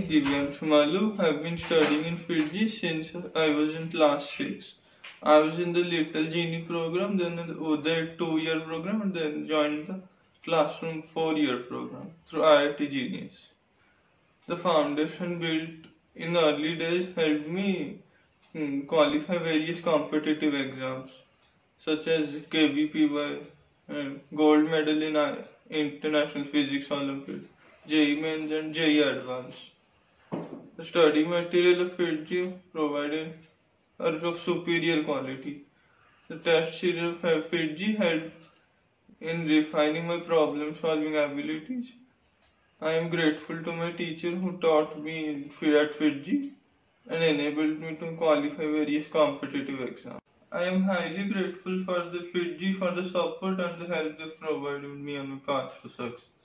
Deevyanshu Malu. Have been studying in FIITJEE since I was in class 6. I was in the LITTLE GENIE program, then in the UDAYA Two-Year Program, and then joined the Classroom 4-Year Program through IIT Genius. The foundation built in early days helped me qualify various competitive exams such as KVPY and gold medal in International Physics Olympiad, JEE Mains and JEE Advanced. The study material of FIITJEE provided are of superior quality. The test series of FIITJEE helped in refining my problem-solving abilities. I am grateful to my teacher who taught me at FIITJEE and enabled me to qualify various competitive exams. I am highly grateful for the FIITJEE for the support and the help they provided me on my path to success.